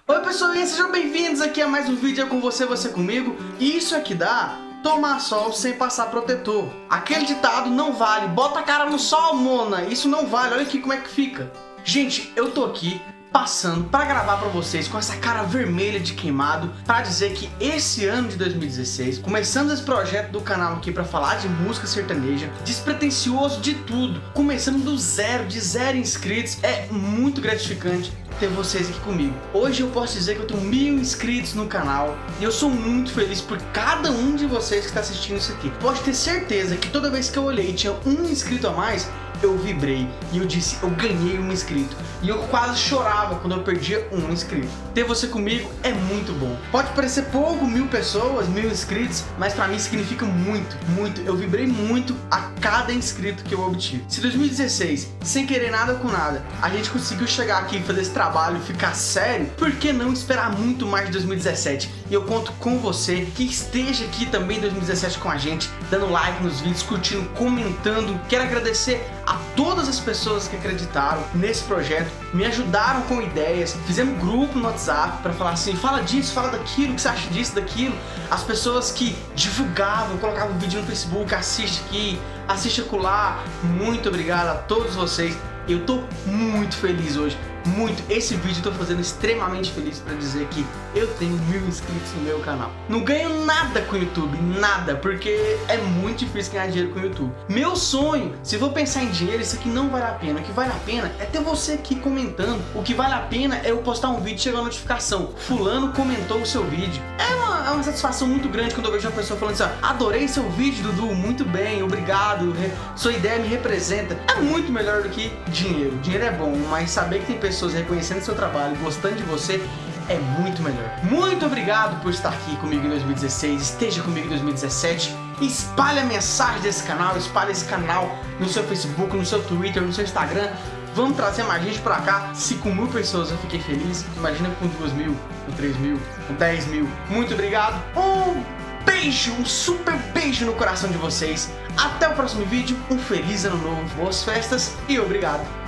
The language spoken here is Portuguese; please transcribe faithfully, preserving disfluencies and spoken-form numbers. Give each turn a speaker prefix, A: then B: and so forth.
A: Oi pessoal, e sejam bem-vindos aqui a mais um vídeo com você, você comigo. E isso é que dá tomar sol sem passar protetor. Aquele ditado não vale, bota a cara no sol, Mona, isso não vale, olha aqui como é que fica. Gente, eu tô aqui passando para gravar para vocês com essa cara vermelha de queimado para dizer que esse ano de dois mil e dezesseis começamos esse projeto do canal aqui para falar de música sertaneja, despretensioso de tudo, começando do zero, de zero inscritos. É muito gratificante ter vocês aqui comigo. Hoje eu posso dizer que eu tenho mil inscritos no canal e eu sou muito feliz por cada um de vocês que está assistindo isso aqui. Pode ter certeza que toda vez que eu olhei e tinha um inscrito a mais, eu vibrei e eu disse, eu ganhei um inscrito. E eu quase chorava quando eu perdia um inscrito. Ter você comigo é muito bom. Pode parecer pouco, mil pessoas, mil inscritos, mas pra mim significa muito, muito. Eu vibrei muito a cada inscrito que eu obtive. Se dois mil e dezesseis, sem querer nada com nada, a gente conseguiu chegar aqui e fazer esse trabalho ficar sério, por que não esperar muito mais de dois mil e dezessete? E eu conto com você que esteja aqui também em dois mil e dezessete com a gente, dando like nos vídeos, curtindo, comentando. Quero agradecer a todas as pessoas que acreditaram nesse projeto, me ajudaram com ideias, fizemos grupo no WhatsApp para falar assim, fala disso, fala daquilo, o que você acha disso, daquilo. As pessoas que divulgavam, colocavam o vídeo no Facebook, assiste aqui, assiste acolá. Muito obrigado a todos vocês. Eu tô muito feliz hoje, muito. Esse vídeo eu tô fazendo extremamente feliz pra dizer que eu tenho mil inscritos no meu canal. Não ganho nada com o YouTube, nada, porque é muito difícil ganhar dinheiro com o YouTube. Meu sonho, se for pensar em dinheiro, isso aqui não vale a pena. O que vale a pena é ter você aqui comentando. O que vale a pena é eu postar um vídeo e chegar a notificação, fulano comentou o seu vídeo. É uma, é uma satisfação muito grande quando eu vejo uma pessoa falando assim, adorei seu vídeo, Dudu, muito bem, obrigado, sua ideia me representa. É muito melhor do que dinheiro. Dinheiro é bom, mas saber que tem pessoas reconhecendo seu trabalho, gostando de você, é muito melhor. Muito obrigado por estar aqui comigo em dois mil e dezesseis, esteja comigo em dois mil e dezessete, espalhe a mensagem desse canal, espalhe esse canal no seu Facebook, no seu Twitter, no seu Instagram. Vamos trazer mais gente pra cá. Se com mil pessoas eu fiquei feliz, imagina com duas mil, com três mil, com dez mil. Muito obrigado. Um beijo, um super beijo no coração de vocês. Até o próximo vídeo, um feliz ano novo, boas festas e obrigado.